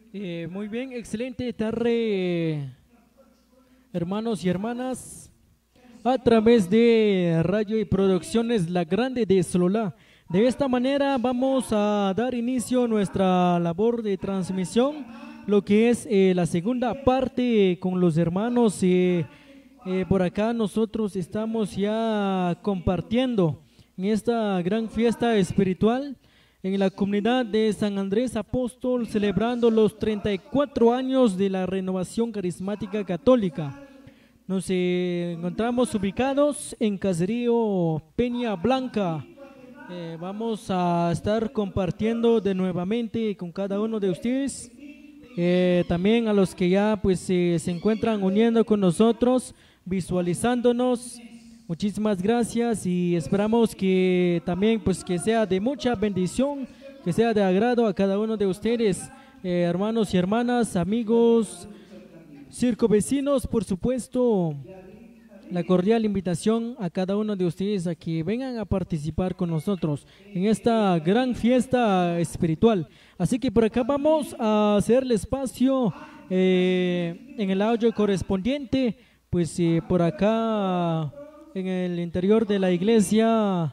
Muy bien, excelente tarde, hermanos y hermanas, a través de Radio y Producciones La Grande de Sololá. De esta manera vamos a dar inicio a nuestra labor de transmisión, lo que es la segunda parte con los hermanos. Por acá nosotros estamos ya compartiendo en esta gran fiesta espiritual en la comunidad de San Andrés Apóstol, celebrando los 34 años de la Renovación Carismática Católica. Nos encontramos ubicados en Caserío Peña Blanca. Vamos a estar compartiendo de nuevamente con cada uno de ustedes. También a los que ya pues se encuentran uniendo con nosotros, visualizándonos. Muchísimas gracias y esperamos que también pues que sea de mucha bendición, que sea de agrado a cada uno de ustedes, hermanos y hermanas, amigos, circunvecinos, por supuesto. La cordial invitación a cada uno de ustedes a que vengan a participar con nosotros en esta gran fiesta espiritual. Así que por acá vamos a hacerle espacio en el audio correspondiente, pues por acá en el interior de la iglesia,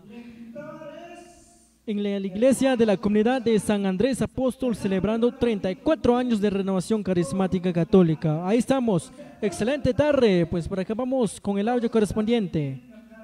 en la iglesia de la comunidad de San Andrés Apóstol, celebrando 34 años de Renovación Carismática Católica. Ahí estamos. Excelente tarde, pues por acá vamos con el audio correspondiente.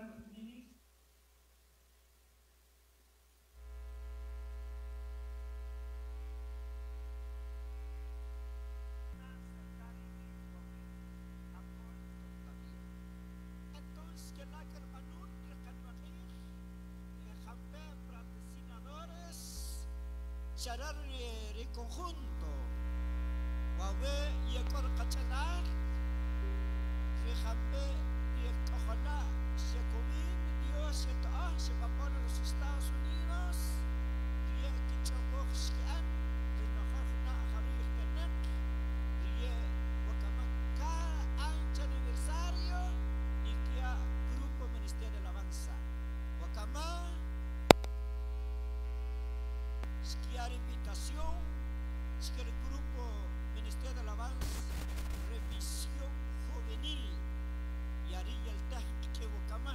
Charar conjunto, Wawe y Ekor Cachalar, Rejambe y Ojana, Shekobin, Dios, Etoah, Shepapon, los Estados Unidos, Rie Kichobok, Shkian, Rinojana, Javier Tenet, Rie Wakamaca, ancho aniversario, y Kia Grupo Ministerio de Alabanza. Wakama. Esquiar invitación, esquiar el grupo Ministerio de Alabanza, revisión juvenil, y haría el técnico Bocamá.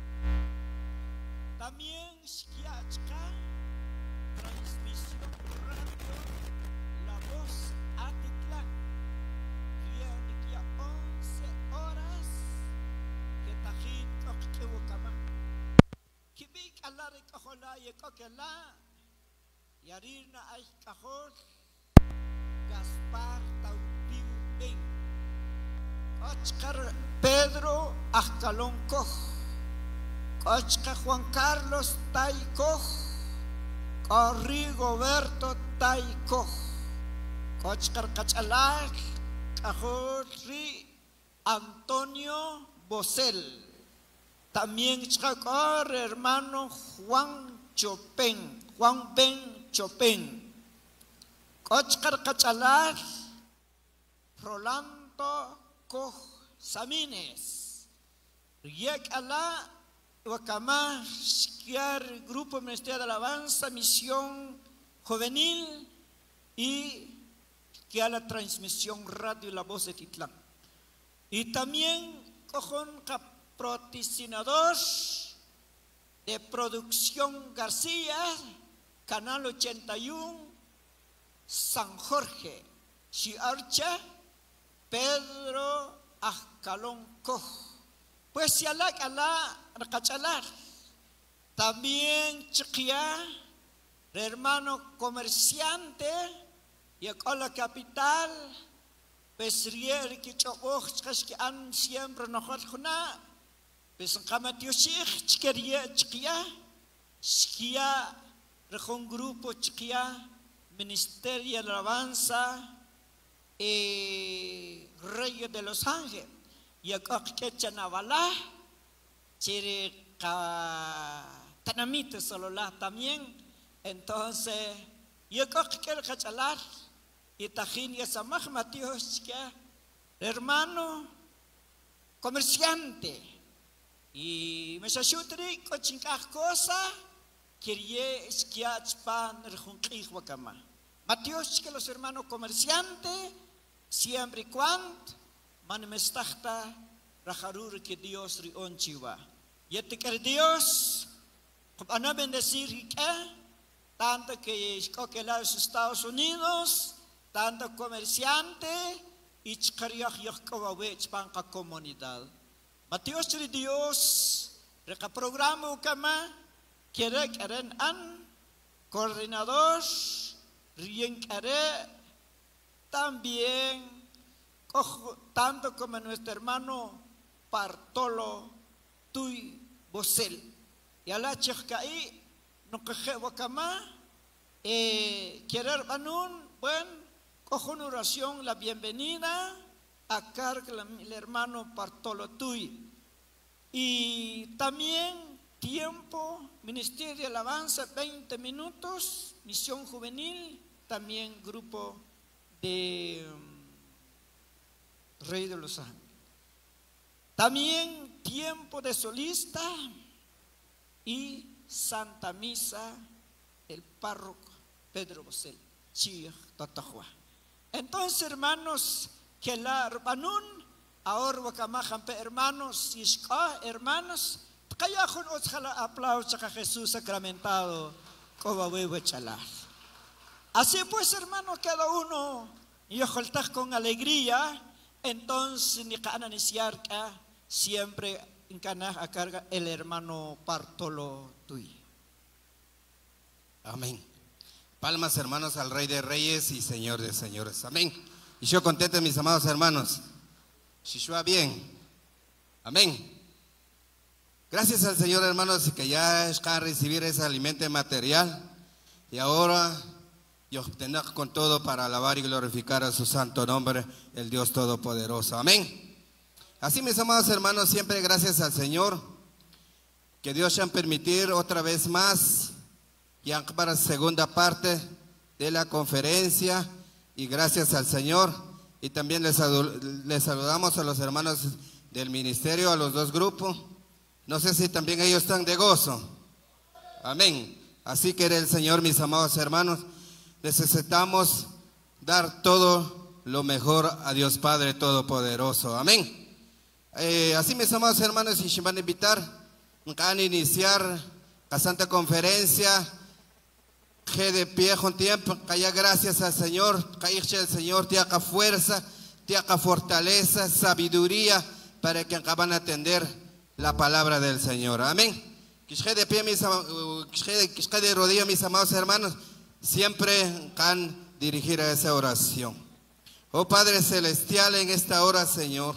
También esquiar transmisión radio, la voz Atitlán, día 11 horas, que tajit que Bocamá. Kibik Allah de Cajola y Coquelá. Yarina ay cajol Gaspar Taupiu Ben Oscar Pedro Ascalón Coj Oscar Juan Carlos Tai Coj Rigoberto Tai Coj Oscar Cachalar Cajol Ri Antonio Bosel. También Chacor hermano Juan Chopin, Juan Ben Chopin, Oscar Cachalar, Rolando Coj Samines, Riek Alá, Wakama, Shkiar, Grupo Ministerio de Alabanza, Misión Juvenil y que a la transmisión radio La Voz de Titlán. Y también cojon patrocinador de Producción García, Canal 81, San Jorge, Chiarcha, Pedro Ascalón Coj. Pues si alá Racachalar, también Chiquia, hermano comerciante, y a la capital, pues rier que chocó, que han siempre nosotros juna, pues en Camatiosich, Chiquia, Chiquia, un grupo Chiquia, Ministerio de Alabanza, Rey de Los Ángeles, y a Coquecha Navalá, Chirica Tanamite Sololá también. Entonces, y a Coquecha Cachalar, y Tajín y Samaj Matios, hermano comerciante, y me shashutri cochincas cosa. Quería esquiar pan rejunqui wakama. Matios que los hermanos comerciantes, siempre y cuando manifestasta rajarur que Dios rionchiva. Y este que Dios, para bendecir que tanto que escoge los Estados Unidos, tanto comerciante y chicariach yochkawawech panca comunidad. Matios de Dios, reca programa kama, quiere karen an, coordinador, rien quiere, también, tanto como nuestro hermano Bartolo Tuy Bosel. Y a la chicai, no que wakama, querer banun, cojo una oración, la bienvenida a cargo del hermano Bartolo Tuy. Y también tiempo, Ministerio de Alabanza, 20 minutos, misión juvenil, también grupo de Rey de los Ángeles. También tiempo de solista y Santa Misa, el párroco Pedro Bosel, Chir Tatajua. Entonces, hermanos, que la hermanun, ahora wakamajan hermanos, y hermanos, kaya con otra aplauso a Jesús sacramentado, como huevo chalar. Así pues, hermanos, cada uno, y ojalá con alegría, entonces, ni cana ni siarca, siempre encana a carga el hermano Bartolo Tuy. Amén. Palmas, hermanos, al Rey de Reyes y Señor de Señores. Amén. Y yo contento, mis amados hermanos. Shishua bien. Amén. Gracias al Señor, hermanos, que ya está a recibir ese alimento material. Y ahora yo obtener con todo para alabar y glorificar a su santo nombre, el Dios Todopoderoso. Amén. Así, mis amados hermanos, siempre gracias al Señor, que Dios ya permitir otra vez más, ya para la segunda parte de la conferencia, y gracias al Señor. Y también les saludamos a los hermanos del ministerio, a los dos grupos. No sé si también ellos están de gozo. Amén. Así que el Señor, mis amados hermanos, necesitamos dar todo lo mejor a Dios Padre Todopoderoso. Amén. Así, mis amados hermanos, y van a invitar a iniciar la Santa Conferencia. Que de pie con tiempo, que haya gracias al Señor, que el Señor te haga fuerza, te haga fortaleza, sabiduría, para que acaban a atender la palabra del Señor. Amén. Que de pie, que de rodillas, mis amados hermanos, siempre can dirigir a esa oración. Oh Padre Celestial, en esta hora, Señor,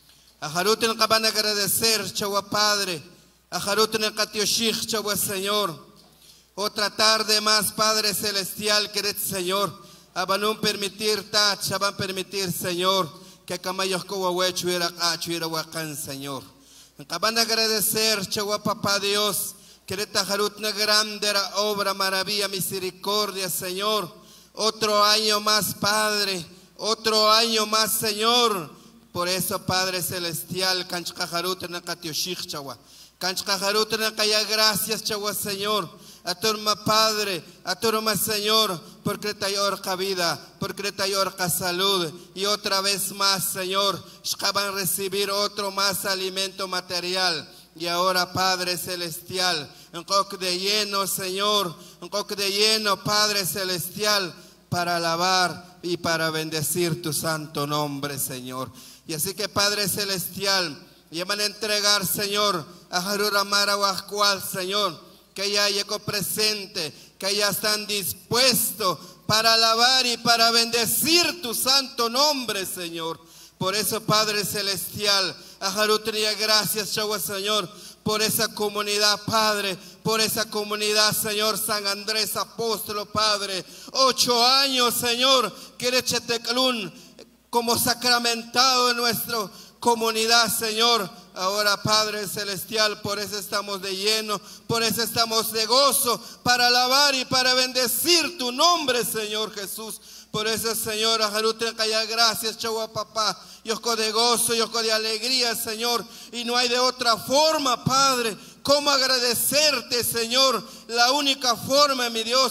a Jaruten acaban a agradecer, Chagua Padre, a Jaruten el Katioshich, Chagua Señor. Otra tarde más, Padre Celestial, querido Señor, van a permitir, van a permitir, Señor, que camayos coahuechuira, huacan, Señor. Acaban de agradecer, Chagua Papá Dios, querida Jarut, una grande obra, maravilla, misericordia, Señor. Otro año más, Padre, otro año más, Señor. Por eso, Padre Celestial, canchka Jarut, na katioshich, Chagua. Canchka Jarut, na kaya gracias, Chagua, Señor. A tu hermano Padre, a tu hermano Señor, porque te orca vida, porque te orca salud. Y otra vez más, Señor, van a recibir otro más alimento material. Y ahora, Padre Celestial, un coque de lleno, Señor, un coque de lleno, Padre Celestial, para alabar y para bendecir tu santo nombre, Señor. Y así que, Padre Celestial, ya van a entregar, Señor, a Jarura Marahuascual, Señor, que ya llegó presente, que ya están dispuestos para alabar y para bendecir tu santo nombre, Señor. Por eso, Padre Celestial, a Jarutría, gracias, Chagua, Señor, por esa comunidad, Padre, por esa comunidad, Señor, San Andrés Apóstolo, Padre. 8 años, Señor, Querecheteclún, como sacramentado en nuestra comunidad, Señor. Ahora, Padre Celestial, por eso estamos de lleno, por eso estamos de gozo, para alabar y para bendecir tu nombre, Señor Jesús. Por eso, Señor, a Jarutría, gracias, Chagua Papá. Yoco de gozo, yoco de alegría, Señor. Y no hay de otra forma, Padre, cómo agradecerte, Señor. La única forma, mi Dios,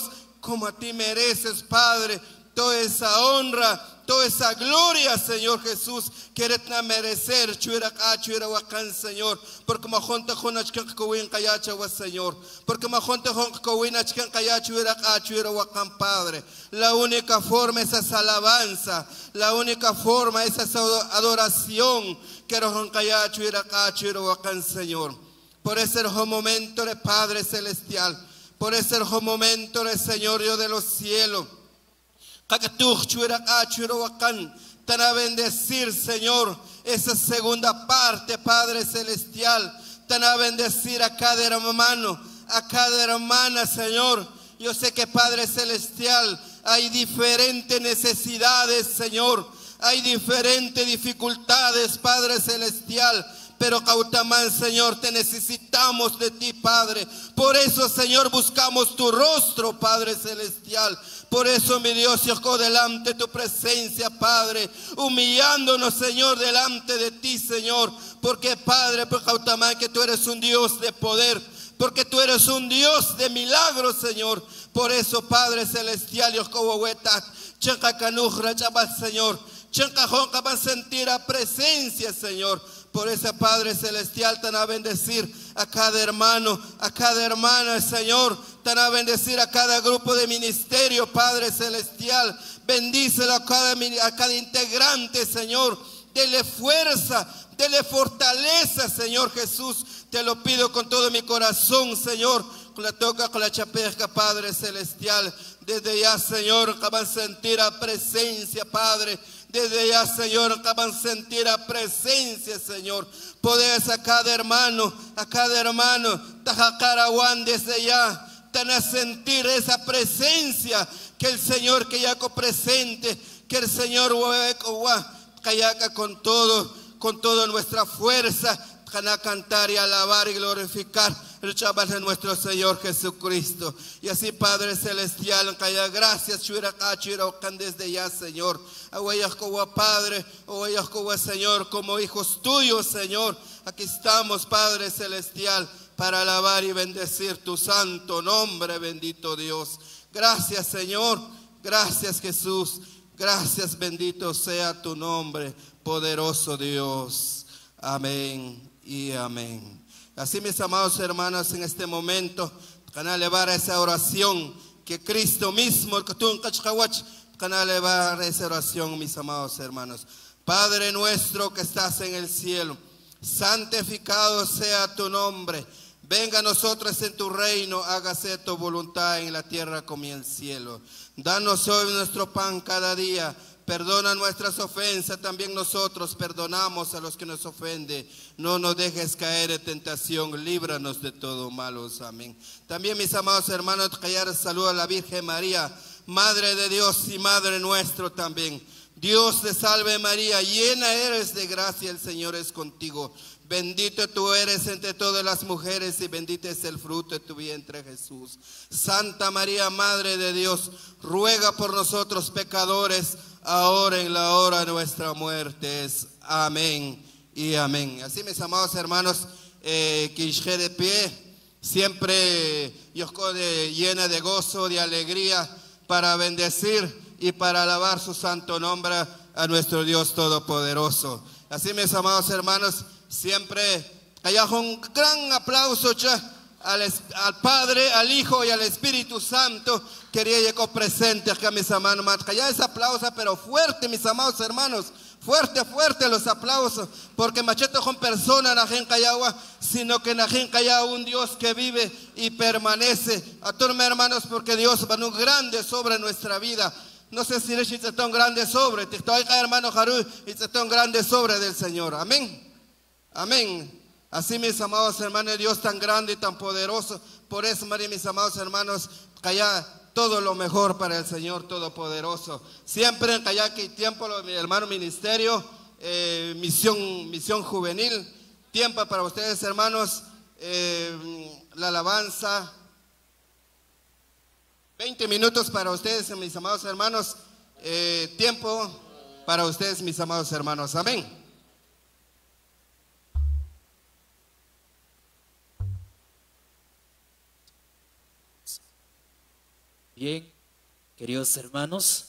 como a ti mereces, Padre, toda esa honra, toda esa gloria, Señor Jesús, quieres merecer, Señor, porque majonte jonachkan kawin kayacha wa Señor, porque majonte kawin achkan kayacha Padre. La única forma es esa alabanza, la única forma es esa adoración, quiero kayacha Señor. Por ese momento de Padre Celestial, por ese momento de Señor Dios de los cielos, tan a bendecir, Señor, esa segunda parte, Padre Celestial, tan a bendecir a cada hermano, a cada hermana, Señor. Yo sé que, Padre Celestial, hay diferentes necesidades, Señor, hay diferentes dificultades, Padre Celestial. Pero Cautamán, Señor, te necesitamos de ti, Padre. Por eso, Señor, buscamos tu rostro, Padre Celestial. Por eso, mi Dios, yo delante de tu presencia, Padre, humillándonos, Señor, delante de ti, Señor. Porque, Padre, por Cautamán, que tú eres un Dios de poder, porque tú eres un Dios de milagros, Señor. Por eso, Padre Celestial, yo Señor, van a sentir a presencia, Señor. Por ese Padre Celestial, tan a bendecir a cada hermano, a cada hermana, Señor. Tan a bendecir a cada grupo de ministerio, Padre Celestial. Bendícelo a cada integrante, Señor. Dele fuerza, dele fortaleza, Señor Jesús. Te lo pido con todo mi corazón, Señor. Con la toca, con la chapesca, Padre Celestial. Desde ya, Señor, van a sentir a presencia, Padre. Desde ya, Señor, acaban de sentir la presencia, Señor. Poder a cada hermano, Tajacaraguán, desde ya, tan a sentir esa presencia que el Señor que ya presente, que el Señor cayaca con toda nuestra fuerza, a cantar y alabar y glorificar el chaval de nuestro Señor Jesucristo. Y así, Padre Celestial, gracias desde ya, Señor. Padre, Señor, como hijos tuyos, Señor, aquí estamos, Padre Celestial, para alabar y bendecir tu santo nombre, bendito Dios. Gracias, Señor, gracias, Jesús, gracias, bendito sea tu nombre, poderoso Dios. Amén y amén. Así, mis amados hermanos, en este momento, van a elevar esa oración que Cristo mismo, van a elevar esa oración, mis amados hermanos. Padre nuestro que estás en el cielo, santificado sea tu nombre. Venga a nosotros en tu reino, hágase tu voluntad en la tierra como en el cielo. Danos hoy nuestro pan cada día. Perdona nuestras ofensas, también nosotros perdonamos a los que nos ofenden. No nos dejes caer en tentación, líbranos de todo malo. Amén. También, mis amados hermanos, callar saludo a la Virgen María, Madre de Dios y Madre nuestro también. Dios te salve María, llena eres de gracia, el Señor es contigo. Bendito tú eres entre todas las mujeres y bendito es el fruto de tu vientre, Jesús. Santa María, Madre de Dios, ruega por nosotros pecadores, ahora en la hora de nuestra muerte. Amén y amén. Así, mis amados hermanos, que esté de pie, siempre Dios llena de gozo, de alegría, para bendecir y para alabar su santo nombre a nuestro Dios Todopoderoso. Así, mis amados hermanos, siempre haya un gran aplauso al Padre, al Hijo y al Espíritu Santo. Quería llegar presente acá, mis hermanos. Ya ese aplauso, pero fuerte, mis amados hermanos. Fuerte, fuerte los aplausos. Porque macheto con persona najen Cayagua, sino que najen Cayagua un Dios que vive y permanece. A todos mis hermanos, porque Dios va un grande sobre nuestra vida. No sé si es tan grande sobre. Te estoy acá, hermano Harú, y es tan grande sobre del Señor. Amén. Amén. Así, mis amados hermanos, Dios tan grande y tan poderoso. Por eso, María, mis amados hermanos, calla todo lo mejor para el Señor Todopoderoso. Siempre en calla que tiempo, mi hermano ministerio, misión juvenil. Tiempo para ustedes, hermanos, la alabanza. 20 minutos para ustedes, mis amados hermanos. Tiempo para ustedes, mis amados hermanos. Amén. Bien, queridos hermanos.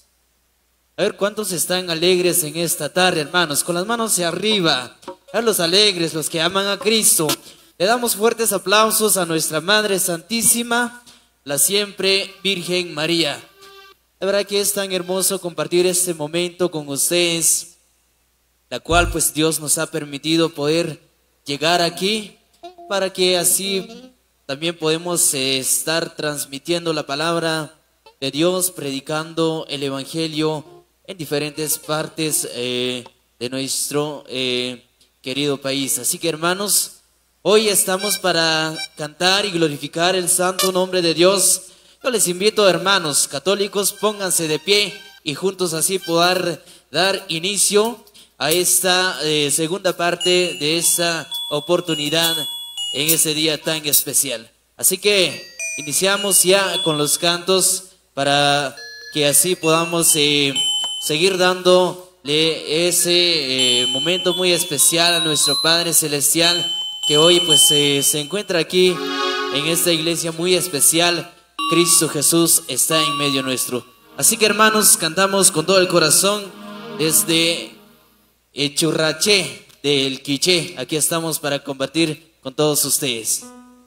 A ver cuántos están alegres en esta tarde, hermanos, con las manos hacia arriba. A los alegres, los que aman a Cristo. Le damos fuertes aplausos a nuestra Madre Santísima, la siempre Virgen María. La verdad que es tan hermoso compartir este momento con ustedes, la cual pues Dios nos ha permitido poder llegar aquí, para que así también podemos estar transmitiendo la palabra de Dios, predicando el Evangelio en diferentes partes de nuestro querido país. Así que, hermanos, hoy estamos para cantar y glorificar el santo nombre de Dios. Yo les invito, hermanos católicos, pónganse de pie y juntos así poder dar inicio a esta segunda parte de esta oportunidad en ese día tan especial. Así que iniciamos ya con los cantos para que así podamos seguir dándole ese momento muy especial a nuestro Padre Celestial, que hoy pues se encuentra aquí en esta iglesia muy especial. Cristo Jesús está en medio nuestro. Así que, hermanos, cantamos con todo el corazón desde Churraché del Quiché. Aquí estamos para compartir con todos ustedes.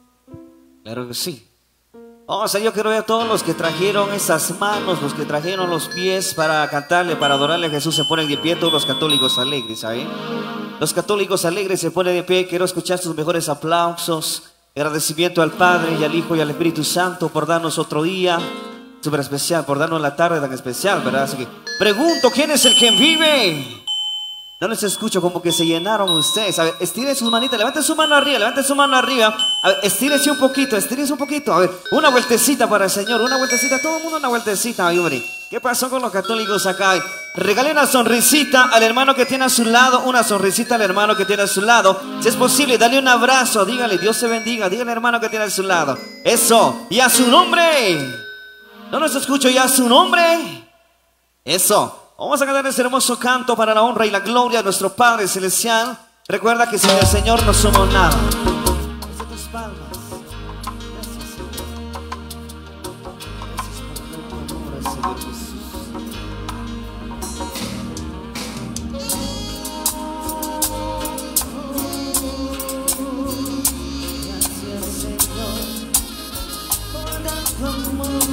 Claro que sí. Oh, Señor, yo quiero ver a todos los que trajeron esas manos, los que trajeron los pies para cantarle, para adorarle a Jesús. Se ponen de pie todos los católicos alegres, ¿sabes? Los católicos alegres se ponen de pie. Quiero escuchar sus mejores aplausos. Agradecimiento al Padre y al Hijo y al Espíritu Santo por darnos otro día súper especial, por darnos la tarde tan especial, ¿verdad? Así que pregunto, ¿quién es el que vive? No les escucho, como que se llenaron ustedes. A ver, estiren sus manitas, levanten su mano arriba, levanten su mano arriba. A ver, estírense un poquito, estírense un poquito. A ver, una vueltecita para el Señor, una vueltecita, todo el mundo una vueltecita. Ay, hombre, ¿qué pasó con los católicos acá? Regale una sonrisita al hermano que tiene a su lado, una sonrisita al hermano que tiene a su lado. Si es posible, dale un abrazo, dígale, Dios se bendiga, dígale al hermano que tiene a su lado. Eso, y a su nombre. No los escucho, y a su nombre. Eso. Vamos a cantar ese hermoso canto para la honra y la gloria de nuestro Padre Celestial. Recuerda que sin el Señor no somos nada. Desde tus palmas. Gracias, Señor. Gracias por tu amor, Señor Jesús. Gracias, Señor, por tanto amor.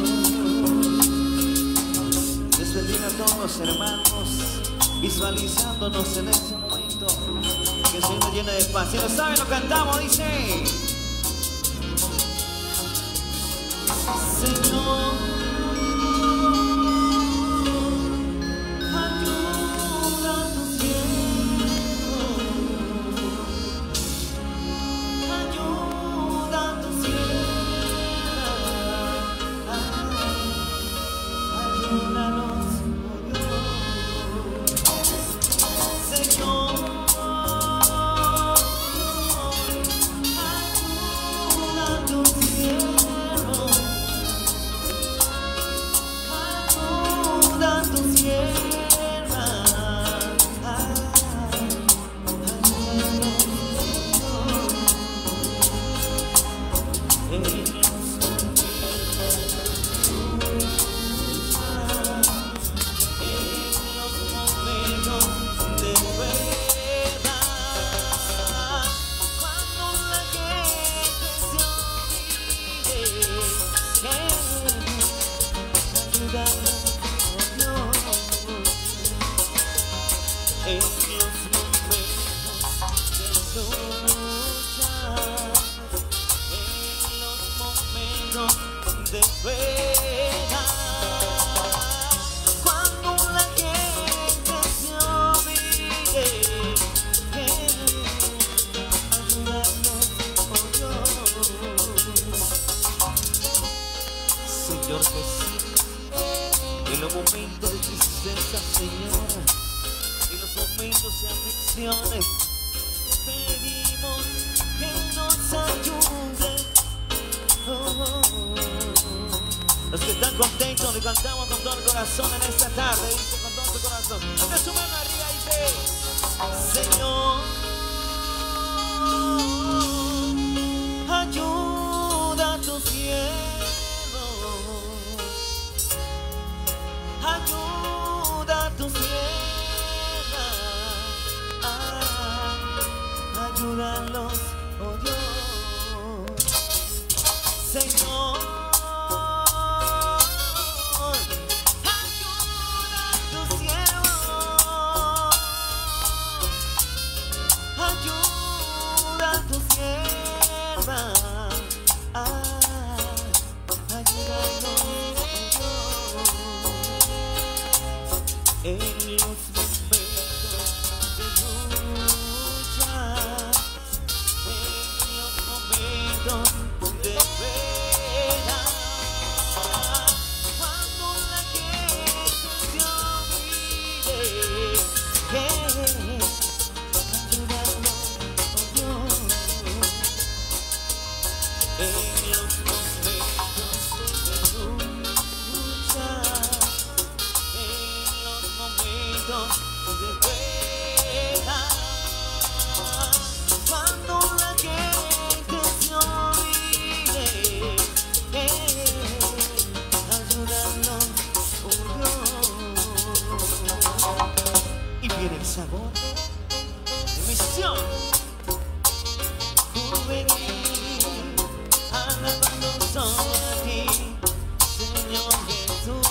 Bendiga a todos los hermanos, visualizándonos en este momento, que el Señor nos llena de paz. Si lo saben, lo cantamos, dice: Señor, ayuda a tu siervo, ayuda a tu sierva, ayúdanos. Los que están contentos, le cantamos con todo el corazón en esta tarde, dice, con todo tu corazón. Ponte su mano arriba y dice: Señor, ayuda a tu siervo, Señor, ayuda a tu siervo, ayuda a tu sierva, ayúdanos, en los momentos de lucha, en los momentos de pena, cuando la gente se olvide, ayúdanos, oh Dios, en los momentos de lucha, en los momentos de pena, cuando la gente se olvide, ayúdanos, oh Dios. Y viene el sabor de misión juvenil, alabando solo a ti, Señor Jesús.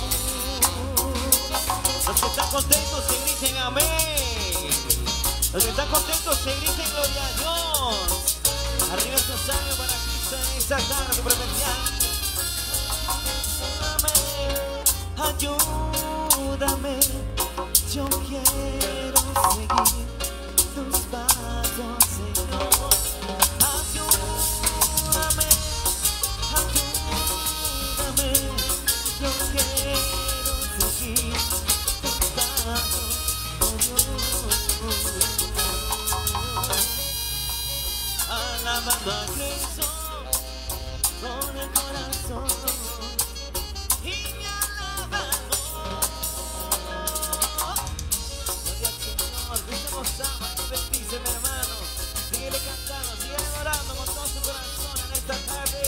Los que están contentos se griten amén. Los que están contentos se griten gloria a Dios. Arriba sus años para Cristo en esta tarde presencial. Ayúdame, yo quiero seguir tus pasos, Señor. Ayúdame, ayúdame, yo quiero seguir tus pasos, oh Dios. Alabando a Cristo con el corazón y me alabando. Gloria al Señor, Cristo nos ama, nos bendice, mi hermano. Síguele cantando, sigue adorando con todo su corazón en esta tarde.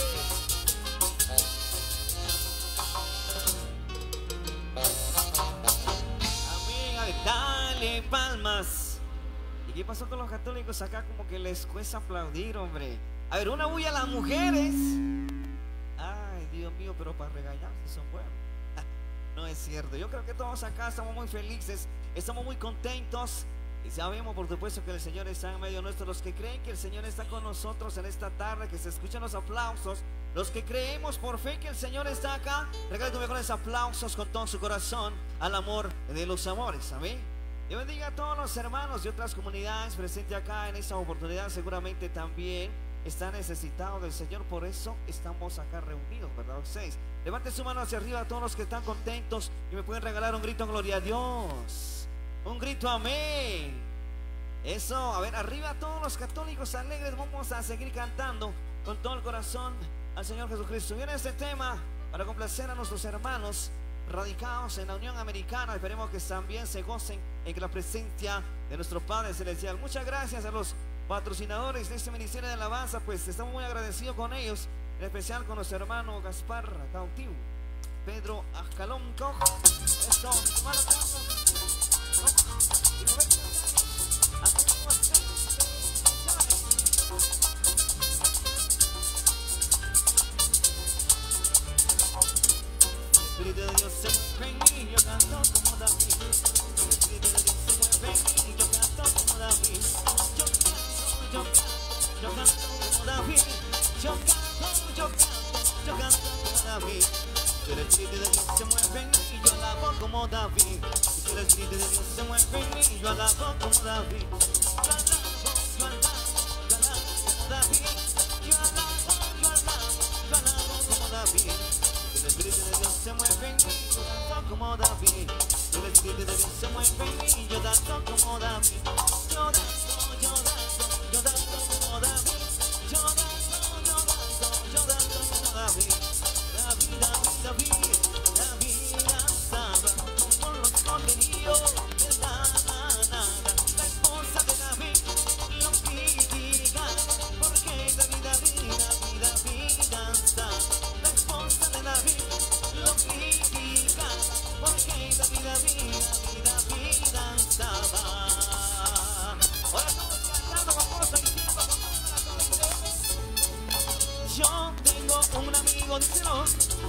Amén, a ver, dale palmas. ¿Y qué pasó con los católicos acá? Como que les cuesta aplaudir, hombre. A ver, una bulla a las mujeres. Ay, Dios mío, pero para regañarse son buenos. No es cierto. Yo creo que todos acá estamos muy felices, estamos muy contentos. Y sabemos, por supuesto, que el Señor está en medio nuestro. Los que creen que el Señor está con nosotros en esta tarde, que se escuchan los aplausos. Los que creemos por fe que el Señor está acá, regale tus mejores aplausos con todo su corazón al amor de los amores. Amén. Dios bendiga a todos los hermanos de otras comunidades presentes acá en esta oportunidad. Seguramente también están necesitados del Señor, por eso estamos acá reunidos, ¿verdad? Ustedes, levanten su mano hacia arriba a todos los que están contentos y me pueden regalar un grito en gloria a Dios, un grito amén. Eso, a ver, arriba a todos los católicos alegres. Vamos a seguir cantando con todo el corazón al Señor Jesucristo. Viene este tema para complacer a nuestros hermanos radicados en la Unión Americana. Esperemos que también se gocen en la presencia de nuestro Padre Celestial. Muchas gracias a los patrocinadores de este ministerio de alabanza, pues estamos muy agradecidos con ellos, en especial con nuestro hermano Gaspar Cautiu, Pedro Ascalón Koch, esto, hermano Espíritu de Dios se mueve en mí, yo canto como David. Espíritu de Dios se mueve en mí, yo canto como David. Yo canto como David. Yo canto como David. El Espíritu de Dios se mueve en mí, yo alabo como David. El Espíritu de Dios se mueve en mí, yo alabo como David. Yo alabo como David. Yo alabo como David. El Espíritu de Dios se mueve en mí, yo danzo como David. El Espíritu de Dios se mueve en mí, yo danzo como David. Yo danzo como David. Yo danzo como David. David danzaba con los contenidos de la nada. La esposa de David lo critica porque David danzaba. La esposa de David lo critica porque David danzaba. Ahora estamos cantando, vamos a ir. Yo tengo tengo un amigo, díselo.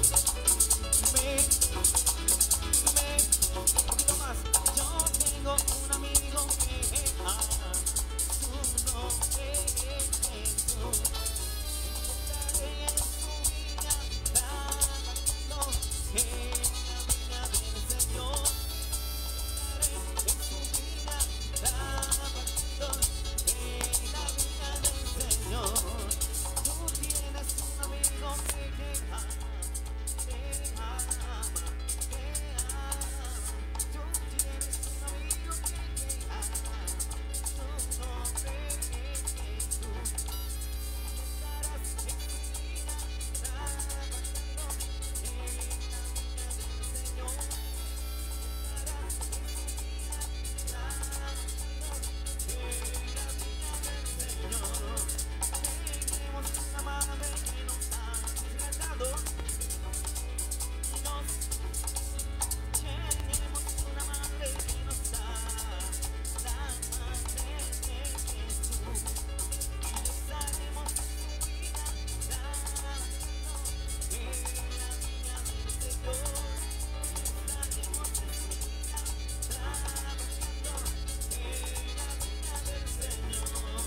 Un poquito más. Yo tengo un amigo que su nombre es Jesús. Estaré en su viña, trabajando en la viña del Señor. Estaré en su viña, trabajando en la viña del Señor. Tú tienes un amigo que te ama. Tú tienes un amigo que te ama. Su nombre es Jesús. Estarás en su vida, trabajando en la viña del Señor. Estarás en su vida, trabajando en la viña del Señor. Tenemos una madre que nos ha rescatado. Tenemos una madre que nos da la madre de Jesús. Y estaremos en su vida, trabajando en la viña del Señor. Estaremos en su vida, trabajando en la viña del Señor.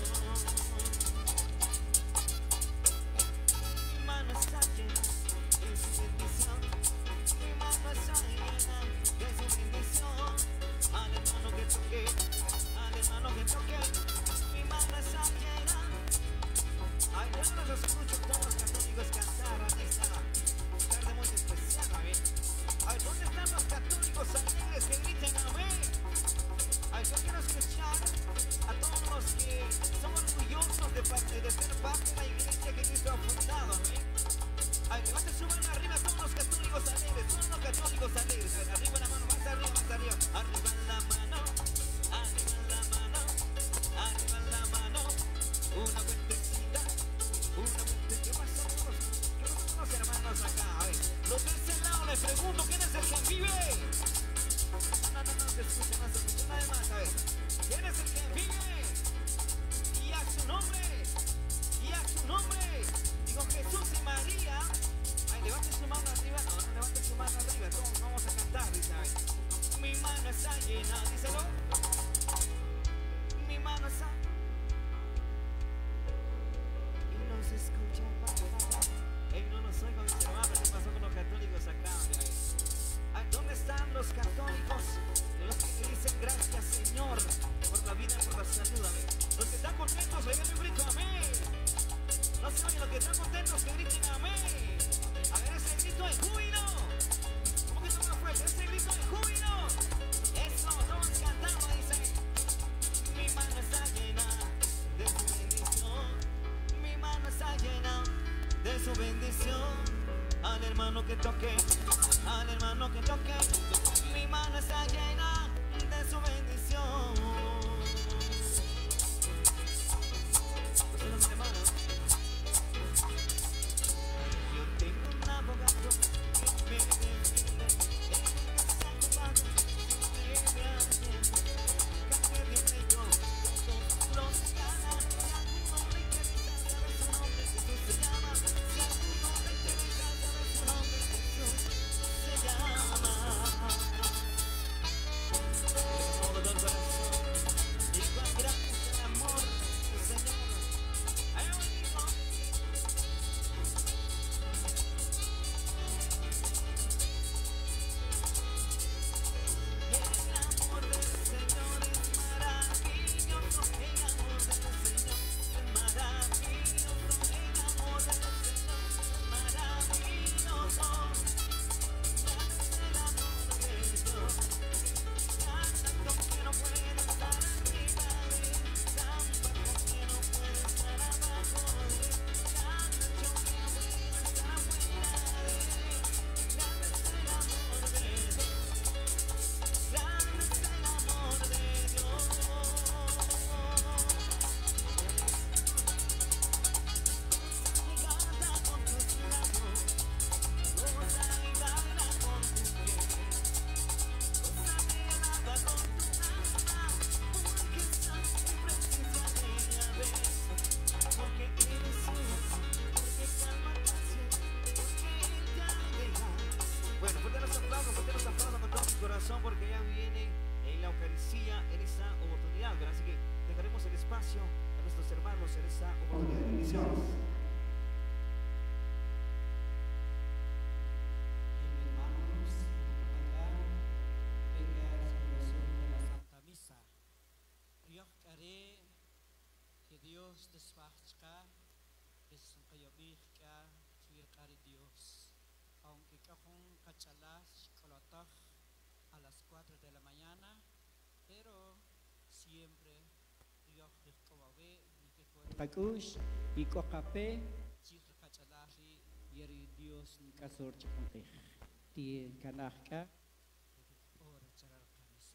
Mi mano está llena de su bendición. Mi mano está llena de su bendición. Al hermano que toque, al hermano que toque. Mi mano está llena. Ay, yo no los escucho todos los católicos cantar en esta tarde muy especial, amén. Ay, ¿dónde están los católicos alegres que griten amén? Ay, yo quiero escuchar a todos los que son orgullosos de ser parte de la iglesia que Cristo ha fundado, amén. Ay, levanten su mano arriba todos los católicos alegres, todos los católicos alegres. A ver, arriba la mano, más arriba, más arriba. Arriba la mano, arriba la mano, arriba la mano. Una vueltecita, una vueltecita. ¿Qué pasó? Yo no tengo unos hermanos acá. A ver, los de ese lado les pregunto, ¿quién es el que vive? No se escucha, no se escucha nada más. A ver, ¿quién es el que vive? Y a su nombre, y a su nombre. Digo Jesús y María. Ay, levanten su mano arriba. No, no levanten su mano arriba. Todos vamos a cantar, dice. Mi mano está llena, díselo. Mi mano está. Y no se escucha para. Ey, no los oigo, mis hermanos. ¿Qué pasó con los católicos acá? Ay, ¿dónde están los católicos? Los que dicen gracias, Señor, por la vida, por la salud, amén. Los que están contentos, oigan un grito, amén. No se oyen los que están contentos, que griten amén. A ver ese grito de júbilo. Un poquito más fuerte, ese grito de júbilo. Eso, todos cantando, dice. Mi mano está llena de su bendición. Mi mano está llena de su bendición. Al hermano que toque, al hermano que toque. Mi mano está llena de su bendición. Los hermanos. Yo tengo un abogado que me defiende. Él es abogado que me atiende. Cambia de pleito, todos los ganan. Si alguno le interesa saber su nombre, Jesús se llama. Si alguno le interesa saber su nombre, Jesús se llama. De todo el corazón, y cuán grande es el amor del Señor. Eucaristía en esta oportunidad, ¿verdad? Así que dejaremos el espacio a nuestros hermanos en esta oportunidad. Bendiciones. Hermanos, venga a la celebración de la Santa Misa. Yo haré que Dios desfazca, desencayobirka, chuirkari Dios. Aunque cajón cachalas, colotaj a las 4 de la mañana, pero siempre Dios descobabe, ni que fue takush, y cocape, chirra cachalaji, y Dios ni casor chaconte. Ti kanaka, ora charar camisa.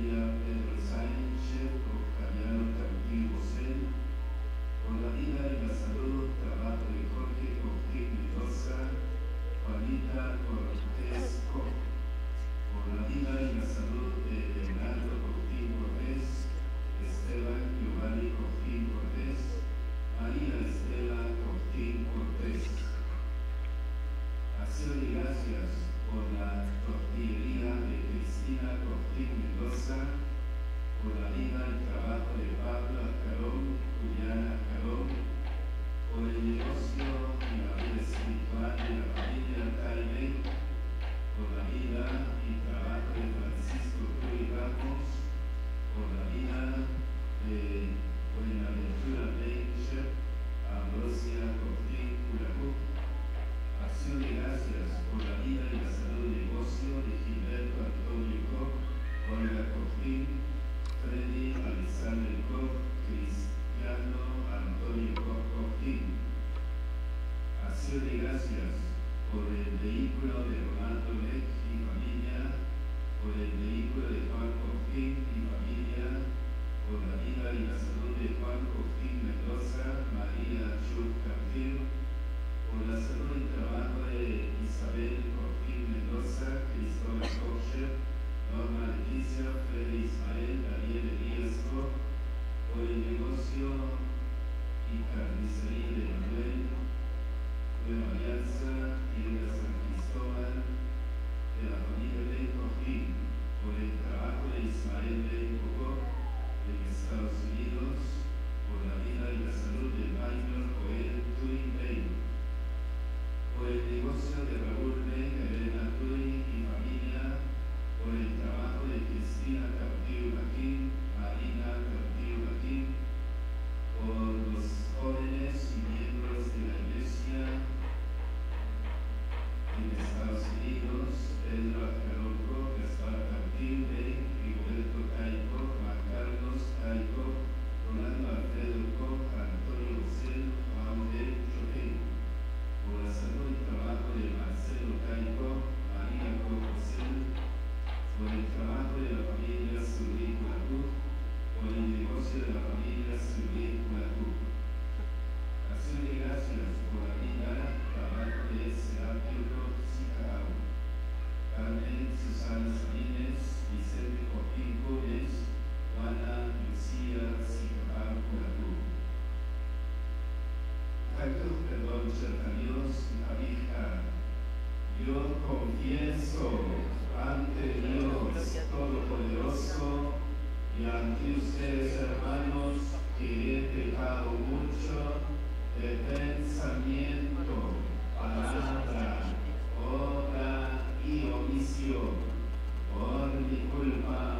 Por la vida y la vehículo de Rolando Lech y familia, por el vehículo de Juan Cojín y familia, por la vida y la salud de Juan Cojín Mendoza, María Chur Cartier, por la salud y trabajo de Isabel Cojín Mendoza, Cristóbal Kocher, Norma Leticia, Fede Ismael, Daniel Elíasco, por el negocio y carnicería de Manuel, Nueva Alianza y de San Cristóbal, de la familia de Cojín, por el trabajo de Ismael de Cocó, de Estados Unidos, por la vida y la salud de Minor Joel Tui Bey, por el negocio de Raúl Bey, Elena Tui y familia, por el trabajo de Cristina Cartillo Laquín, Marina Cartillo Laquín, por los jóvenes y miembros de la Iglesia en Estados Unidos, Pedro Acarolco, Gaspar Cartillo Bey, Rigoberto Caico, Juan Carlos Caico, Rolando Alfredo Koch, Antonio Bosel, Juan de Chopin, por la salud y trabajo de Marcelo Caico, María Koch Bosel, por el trabajo de la familia Zurich Platú, por el negocio de la familia Zurich Platú. Acción de gracias por la vida, trabajo de Serapio Sicagao, Carmen Susana Sabines, Vicente Joaquín Gómez, Juana Lucía Sicagao Platú. Acto perdón cerca Dios, hija, yo confieso ante Dios Todopoderoso y ante ustedes, hermanos, que he pecado mucho de pensamiento, palabra, obra y omisión, por mi culpa,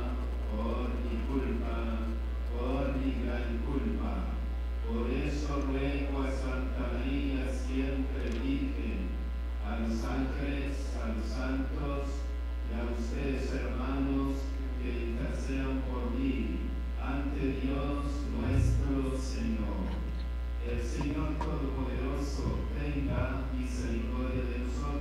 por mi gran culpa. Por eso ruego a Santa María, siempre Virgen, a los ángeles, a los santos y a ustedes, hermanos, que intercedan por mí ante Dios nuestro Señor. El Señor Todopoderoso tenga misericordia de nosotros.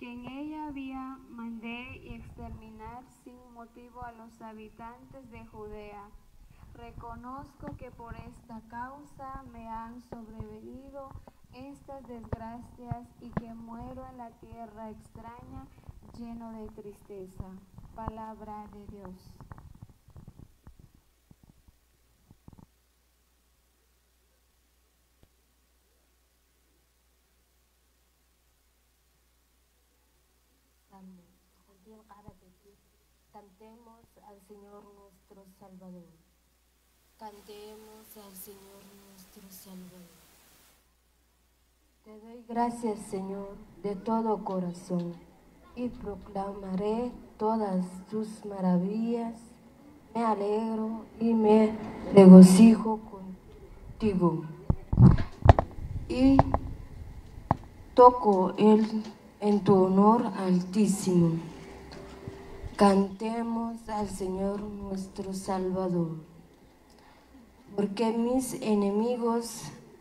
porque en ella había mandé y exterminar sin motivo a los habitantes de Judea. Reconozco que por esta causa me han sobrevenido estas desgracias y que muero en la tierra extraña, lleno de tristeza. Palabra de Dios. Cantemos al Señor nuestro Salvador. Cantemos al Señor nuestro Salvador. Te doy gracias, Señor, de todo corazón, y proclamaré todas tus maravillas. Me alegro y me regocijo contigo. Y toco en tu honor altísimo. Cantemos al Señor nuestro Salvador, porque mis enemigos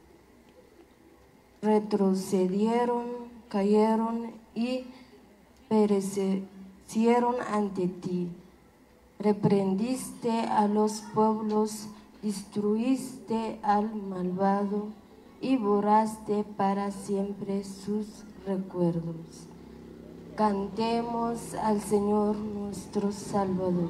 retrocedieron, cayeron y perecieron ante ti. Reprendiste a los pueblos, destruiste al malvado y borraste para siempre sus recuerdos. Cantemos al Señor nuestro Salvador.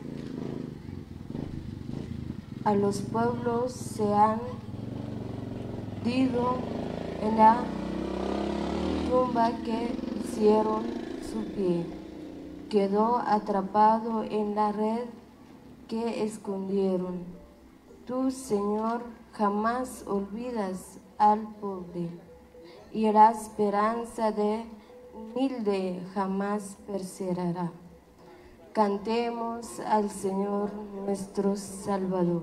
A los pueblos se han hundido en la tumba que hicieron su pie. Quedó atrapado en la red que escondieron. Tú, Señor, jamás olvidas al pobre, y la esperanza de humilde jamás perecerá. Cantemos al Señor nuestro Salvador.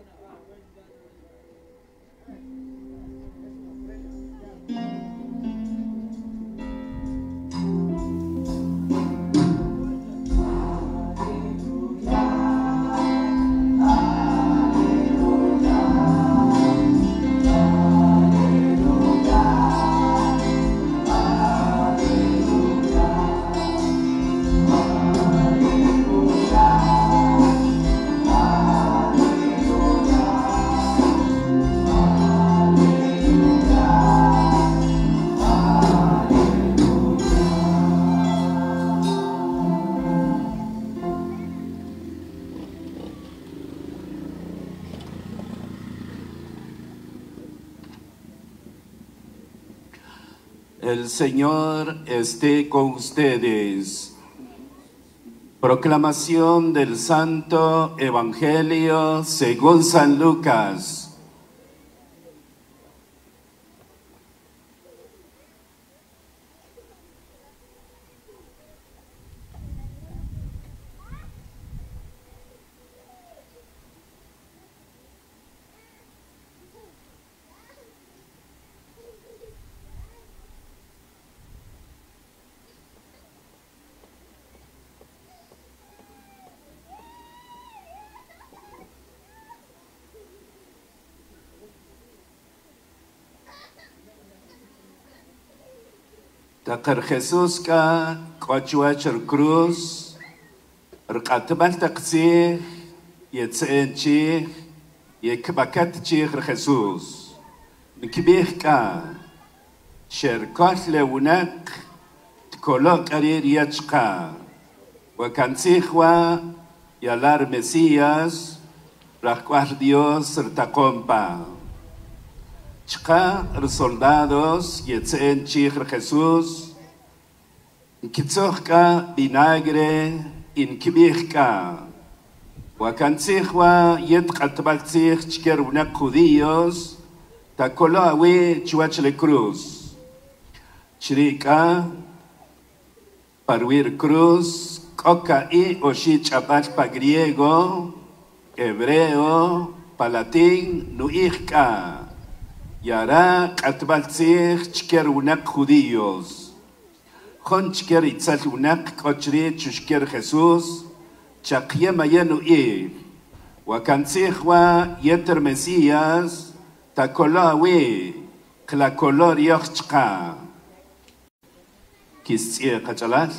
El Señor esté con ustedes. Proclamación del Santo Evangelio según San Lucas. Taqar Jesús ka qachwachar cruz rqatbal taqsih yetsenchih yekbakat chih Jesús nkbih ka sherkol leunak tkolok arir yachqa wakantzihwa yalar Mesías raqquar Dios rtaqompa Chqa soldados yetzen chih Jesús kitzohka vinagre inkibihka wakantzihwa yetqatbaltzih chker unak judíos takolo awi chuachle cruz chrika parwir cruz koka i oshi chapal pa griego hebreo palatín nuihka Yara qatbaltzih chker unak judíos. Jon chker itzal unak kochri chushker Jesús. Chakye mayenu Wakantzihwa yeter Mesías. Takolo awi. Klakolor yochka. Kisye Kachalar.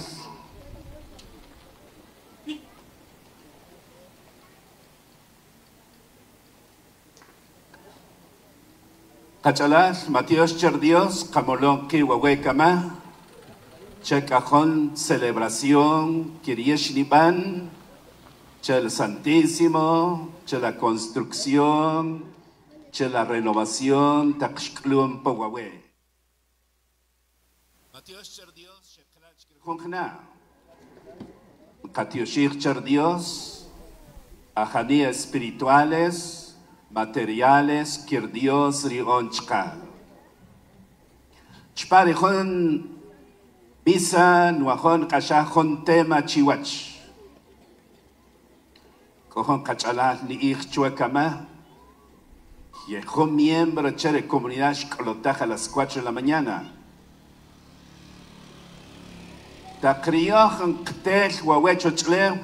Kachalar, Matías Cherdios, Kamolonki Wawekama, Checajón, celebración, Kirieshniban, Chel Santísimo, Chel la construcción, Chel la renovación, Taxclum Powawe. Matías Cherdios, Sheklach Kirjungna, Katioshir Cherdios, Ajaní espirituales, materiales, Kirdios Rionchka. Chparejón, Bisa, Nuajón, Kashajón, Tema, Chiwach. Cojón, Kachalah, ni Chuecama. Llegó miembro de comunidad Shkolotaja a las 4 de la mañana. Tacriojan, Ktel, Huahuecho, Chleo.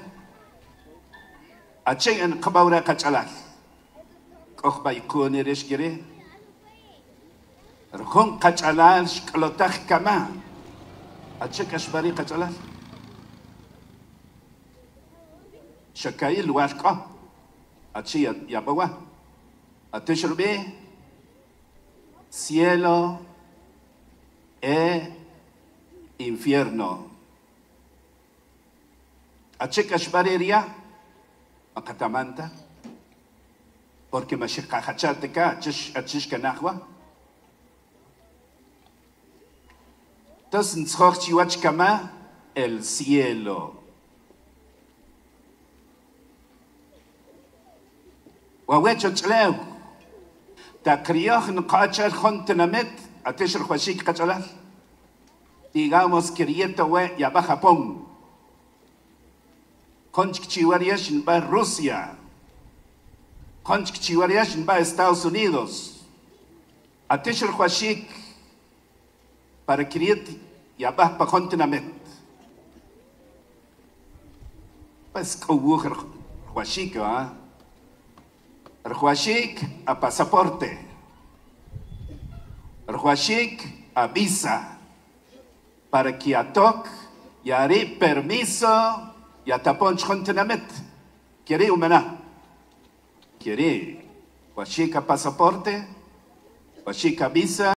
Achen, Kabaura, Kachalah. Kochbaikun, Ereshkire. Rjón, Kachalah, Shkolotaj, Kama. Achekash bari Kachalah. Shakail Washka. Achi Yabawa. Ateshurbe. Cielo e infierno. Achekash bariria. Akatamanta. Porque Mashikachateka, Achishkanahwa. Entonces, el cielo. Wawecho tleu. Ta crioj no cachar jontenamet, atesher huashik cachalar. Digamos que rieto we ya va Japón. Conchik chiwariash va Rusia. Conchik chiwariash va Estados Unidos. Atesher huashik para criar ya va para jontenamet. Pues kowucher huashik, ah. Rhuashik a pasaporte. Rhuashik a visa. Para que a toc y haré permiso y a tapón chontenamet. Quiere humana. Quiere. Rhuashik a pasaporte. Rhuashik a visa.